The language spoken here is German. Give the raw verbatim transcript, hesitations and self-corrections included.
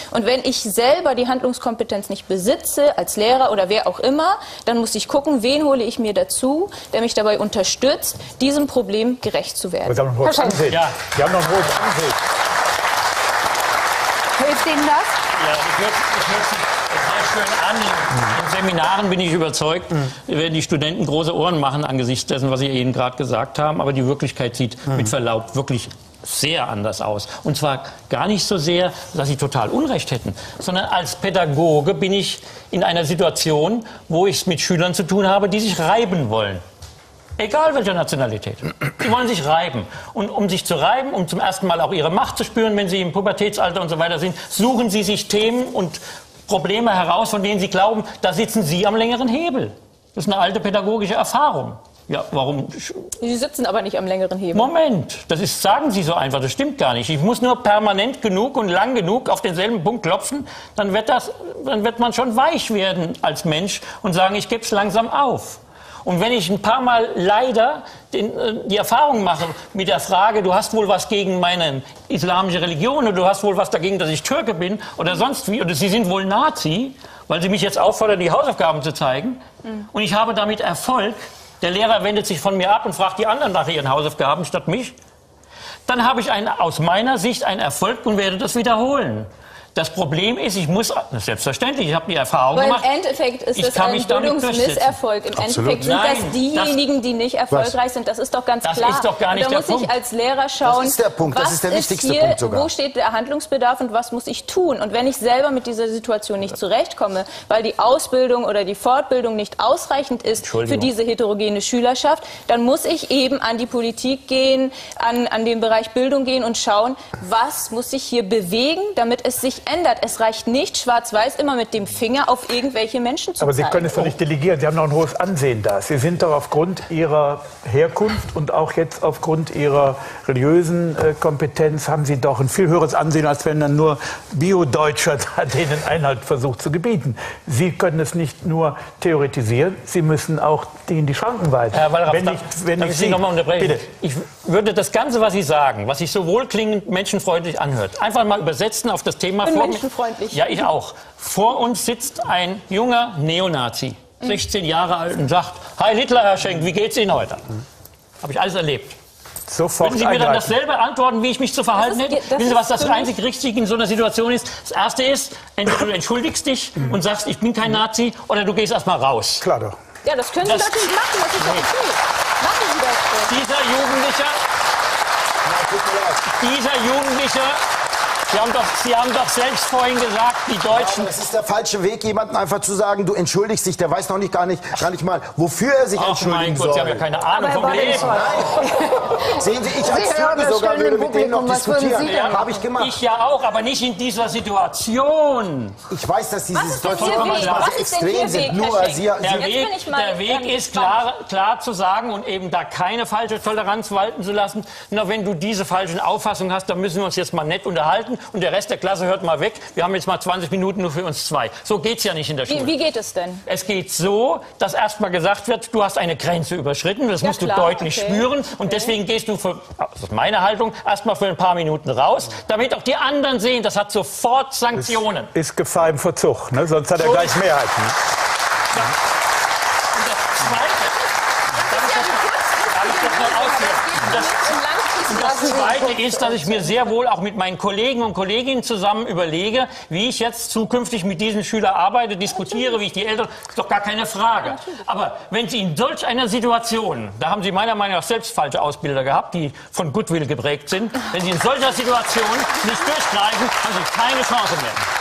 Und wenn ich selber die Handlungskompetenz nicht besitze, als Lehrer oder wer auch immer, dann muss ich gucken, wen hole ich mir dazu, der mich dabei unterstützt, diesem Problem gerecht zu werden. Sie haben noch ein hohes Ansehen. Ja. Sie haben noch ein hohes Ansehen. Hilft Ihnen das? Ja, das hört, das hört sich sehr schön an. In Seminaren bin ich überzeugt, mhm. werden die Studenten große Ohren machen angesichts dessen, was Sie eben gerade gesagt haben. Aber die Wirklichkeit sieht mhm. mit Verlaub wirklich sehr anders aus. Und zwar gar nicht so sehr, dass sie total Unrecht hätten, sondern als Pädagoge bin ich in einer Situation, wo ich es mit Schülern zu tun habe, die sich reiben wollen. Egal welcher Nationalität. Die wollen sich reiben. Und um sich zu reiben, um zum ersten Mal auch ihre Macht zu spüren, wenn sie im Pubertätsalter und so weiter sind, suchen sie sich Themen und Probleme heraus, von denen sie glauben, da sitzen sie am längeren Hebel. Das ist eine alte pädagogische Erfahrung. Ja, warum? Sie sitzen aber nicht am längeren Hebel. Moment, das ist, sagen Sie so einfach, das stimmt gar nicht. Ich muss nur permanent genug und lang genug auf denselben Punkt klopfen, dann wird, das, dann wird man schon weich werden als Mensch und sagen, ich gebe es langsam auf. Und wenn ich ein paar Mal leider den, die Erfahrung mache mit der Frage, du hast wohl was gegen meine islamische Religion oder du hast wohl was dagegen, dass ich Türke bin oder sonst wie, oder Sie sind wohl Nazi, weil Sie mich jetzt auffordern, die Hausaufgaben zu zeigen, mhm. und ich habe damit Erfolg, der Lehrer wendet sich von mir ab und fragt die anderen nach ihren Hausaufgaben statt mich, dann habe ich einen, aus meiner Sicht einen Erfolg und werde das wiederholen. Das Problem ist, ich muss, selbstverständlich, ich habe die Erfahrung Aber gemacht. im Endeffekt ist das ein Bildungsmisserfolg. Im Absolut. Endeffekt sind Nein, das diejenigen, die nicht erfolgreich was? sind. Das ist doch ganz das klar. Ist doch gar nicht und da der muss ich Punkt. als Lehrer schauen, das ist der Punkt. Das was ist der wichtigste ist hier, Punkt sogar. Wo steht der Handlungsbedarf und was muss ich tun? Und wenn ich selber mit dieser Situation nicht zurechtkomme, weil die Ausbildung oder die Fortbildung nicht ausreichend ist für diese heterogene Schülerschaft, dann muss ich eben an die Politik gehen, an, an den Bereich Bildung gehen und schauen, was muss sich hier bewegen, damit es sich ändert. Es reicht nicht, schwarz-weiß immer mit dem Finger auf irgendwelche Menschen zu Aber Sie zeigen. können es doch nicht delegieren. Sie haben noch ein hohes Ansehen da. Sie sind doch aufgrund Ihrer Herkunft und auch jetzt aufgrund Ihrer religiösen äh, Kompetenz haben Sie doch ein viel höheres Ansehen, als wenn dann nur Bio-Deutscher da denen Einhalt versucht zu gebieten. Sie können es nicht nur theoretisieren, Sie müssen auch denen die Schranken weisen. Herr Wallraff, wenn darf, nicht, wenn darf nicht ich Sie Sie, noch mal unterbrechen? Bitte. Ich würde das Ganze, was Sie sagen, was sich so wohlklingend menschenfreundlich anhört, einfach mal übersetzen auf das Thema. Ich bin vor menschenfreundlich. Ja, ich auch. Vor uns sitzt ein junger Neonazi, sechzehn Jahre alt, und sagt, Heil Hitler, Herr Schenk, wie geht's Ihnen heute? Habe ich alles erlebt. Sofort Würden Sie mir dann eingreifen. dasselbe antworten, wie ich mich zu verhalten Das ist- hätte? das Wissen Sie, was ist das für mich- einzig Richtige in so einer Situation ist? Das Erste ist, entweder du entschuldigst dich und sagst, ich bin kein Nazi, oder du gehst erst mal raus. Klar doch. Ja, das können Sie Das- natürlich machen, das ist doch okay. Machen Sie das doch. Dieser Jugendliche, dieser Jugendliche, Sie haben, doch, Sie haben doch selbst vorhin gesagt, die Deutschen... Das ist der falsche Weg, jemandem einfach zu sagen, du entschuldigst dich. Der weiß noch nicht gar nicht, gar nicht mal, wofür er sich Ach entschuldigen mein Gott, soll. Sie haben ja keine Ahnung vom Aber Herr Leben. Badenschweiger, Sehen Sie, ich als Sie hören Türke das sogar stellen würde im mit denen noch Publikum. Was würden diskutieren. Sie denn Habe ich gemacht. Ich ja auch, aber nicht in dieser Situation. Ich weiß, dass Was dieses ist denn Deutsche Ihr Weg? manchmal Was sehr ist denn Ihr extrem Weg, sind. Herr Nur Schenk? Sie, Der Sie, Jetzt Weg, bin ich mal der Weg ganz ist gespannt. klar, klar zu sagen und eben da keine falsche Toleranz walten zu lassen. Nur wenn du diese falschen Auffassungen hast, dann müssen wir uns jetzt mal nett unterhalten und der Rest der Klasse hört mal weg. Wir haben jetzt mal zwanzig Minuten nur für uns zwei. So geht's ja nicht in der Schule. Wie, wie geht es denn? Es geht so, dass erst mal gesagt wird, du hast eine Grenze überschritten, das Ja, musst klar, du deutlich okay. spüren und Okay. deswegen gehst du, für, das ist meine Haltung, erst mal für ein paar Minuten raus, damit auch die anderen sehen, das hat sofort Sanktionen. Ist Gefahr im Verzug, ne? Sonst hat er So gleich ist- Mehrheit. Ne? Ja. Und das Zweite, darf ich das, darf ich das noch ausführen? Und das, und das Zweite ist, dass ich mir sehr wohl auch mit meinen Kollegen und Kolleginnen zusammen überlege, wie ich jetzt zukünftig mit diesen Schülern arbeite, diskutiere, wie ich die Eltern, ist doch gar keine Frage. Aber wenn Sie in solch einer Situation, da haben Sie meiner Meinung nach selbst falsche Ausbilder gehabt, die von Goodwill geprägt sind, wenn Sie in solcher Situation nicht durchgreifen, haben Sie keine Chance mehr.